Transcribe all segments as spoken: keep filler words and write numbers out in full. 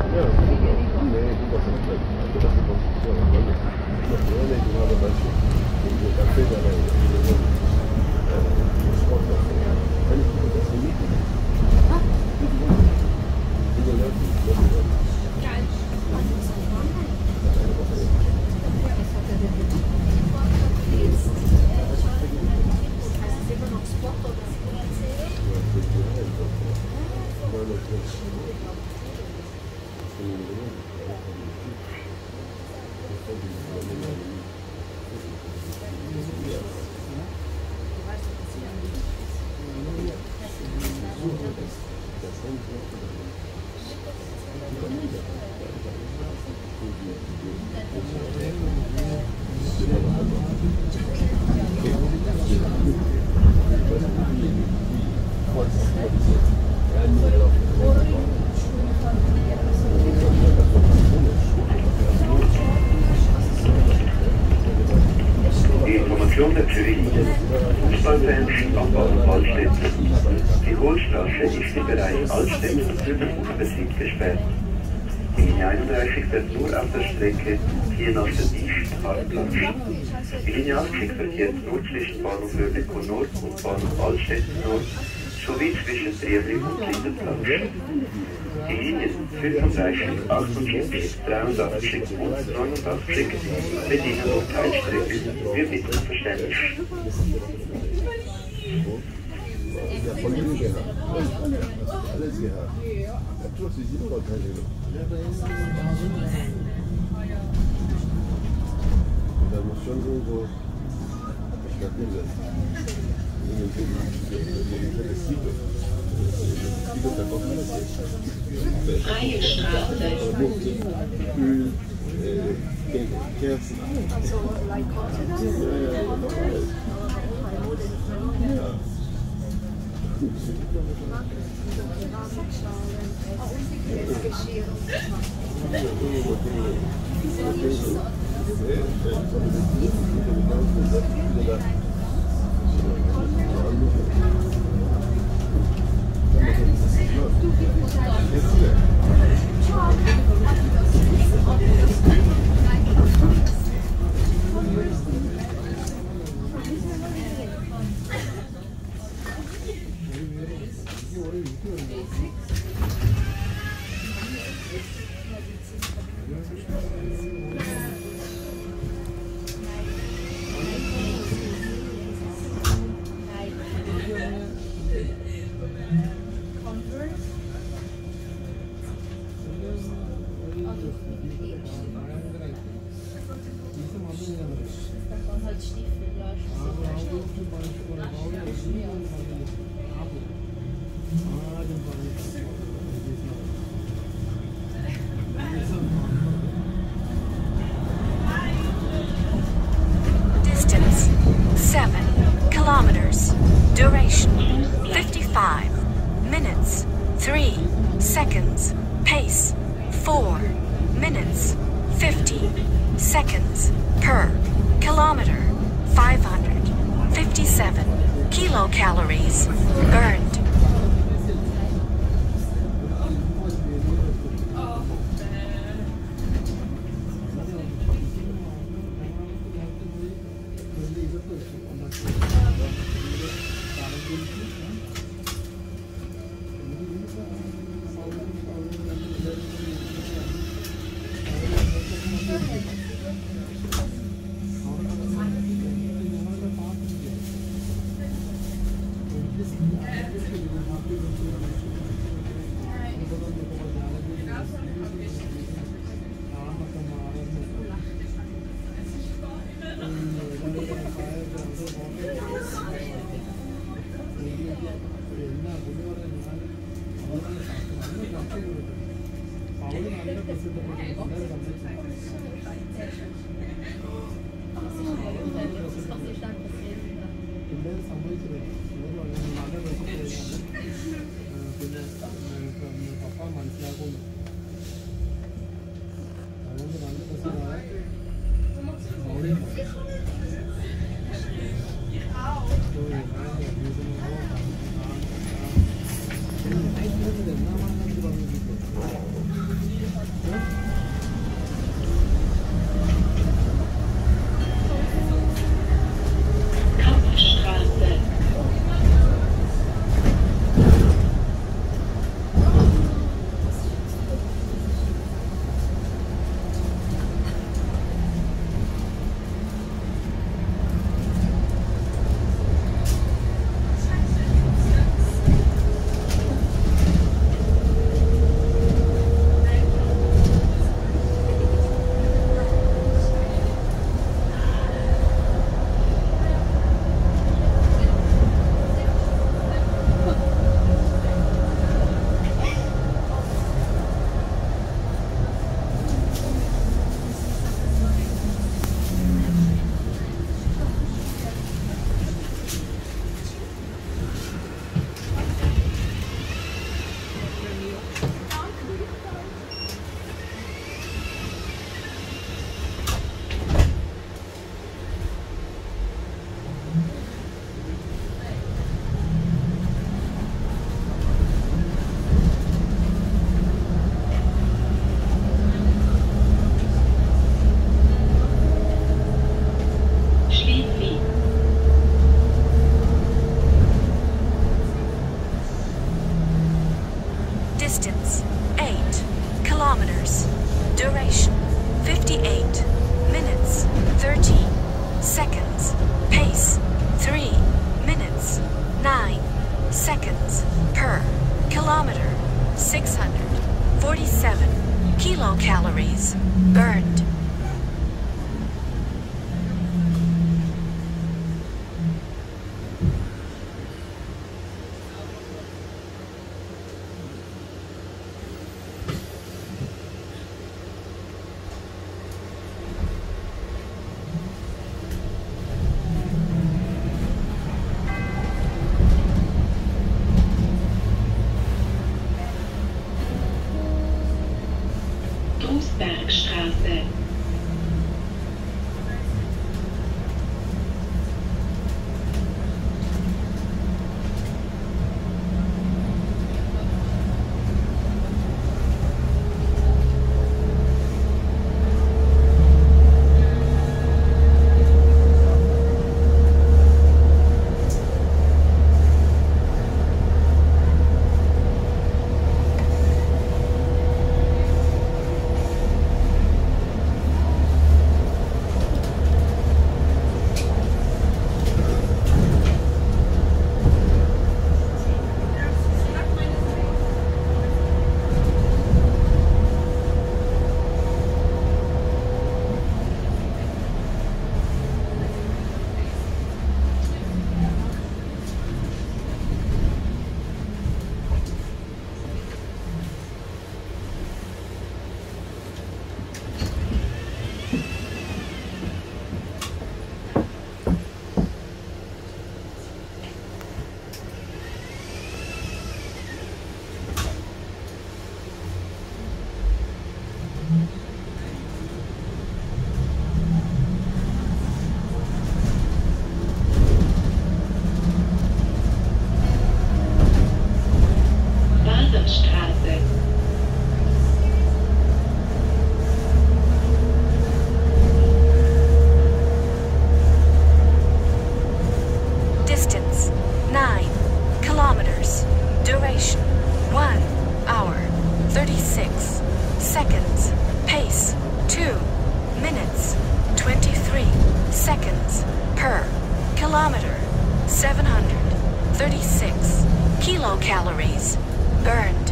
Die Linealklick verkehrt nur zwischen Bahnhof Oerlikon Nord und Bahnhof Altstetten Nord sowie zwischen Triebling und Lindenplatz. Die Linien fünfunddreißig, achtundvierzig, dreiundachtzig und neunundachtzig bedienen nur Teilstrecken. Wir bitten um Verständnis. Da muss schon irgendwo stabil sein. Freie Straße. Öl, Kerzen. Distance seven kilometers. Duration fifty-five minutes three seconds. Pace four minutes fifty seconds per kilometer. five hundred fifty-seven kilocalories burned. kilometers. Duration fifty-eight minutes thirteen seconds. Pace three minutes nine seconds per kilometer. six hundred forty-seven kilocalories burned. Bergstraße. Kilometer, seven hundred thirty-six kilocalories burned.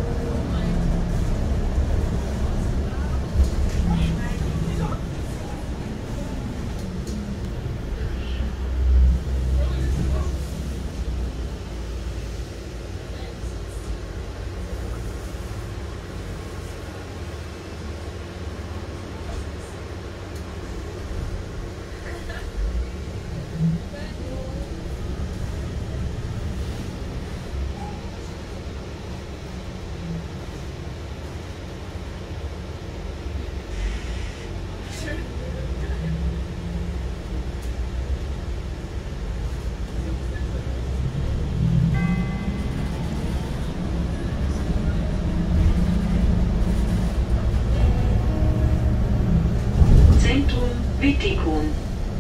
Wittikon.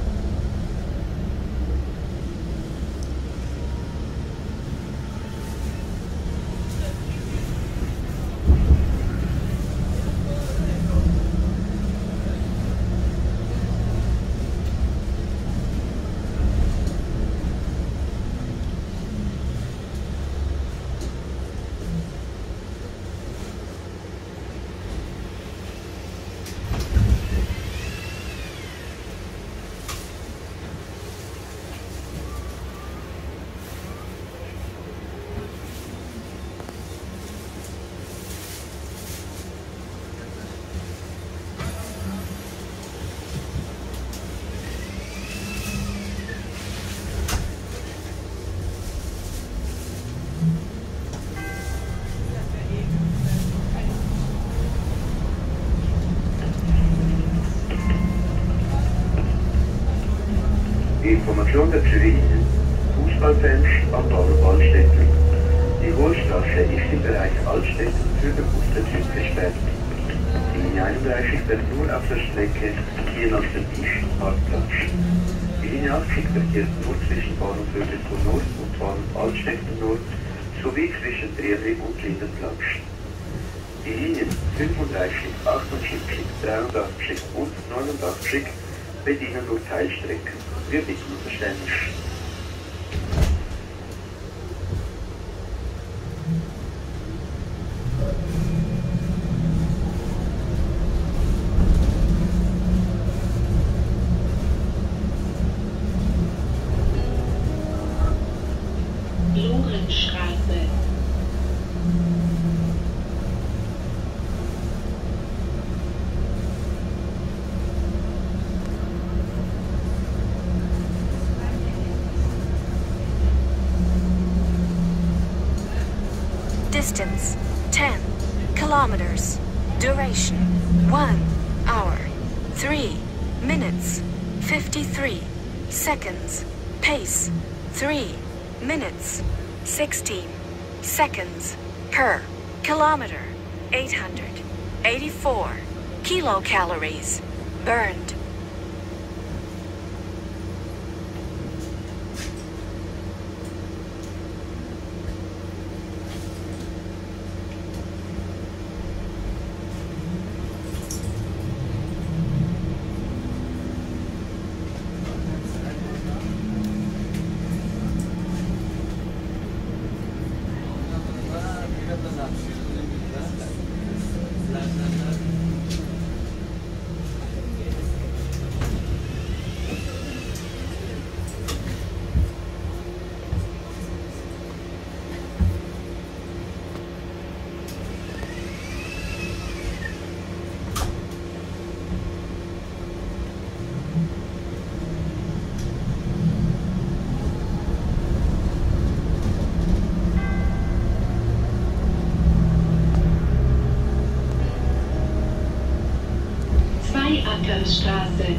Information der Zürich, Fußballfans am Bahnhof Altstetten. Die Hohlstraße ist im Bereich Altstetten für den Busbetrieb gesperrt. Die Linie einunddreißig fährt nur auf der Strecke hier nach dem Tischparkplatz. Die Linie achtzig verkehrt nur zwischen Bahnhof Hövelbrunn Nord und Bahnhof Altstetten Nord sowie zwischen Triebli und Lindenplatz. Die Linien fünfunddreißig, achtundsiebzig, dreiundachtzig und neunundachtzig bedienen nur Teilstrecken. Wir bitten um Verständnis. Lorenstraße. Distance ten kilometers. Duration one hour, three minutes, fifty-three seconds. Pace three minutes, sixteen seconds per kilometer. eight hundred eighty-four kilocalories burned. Ackerstraße.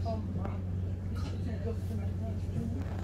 어.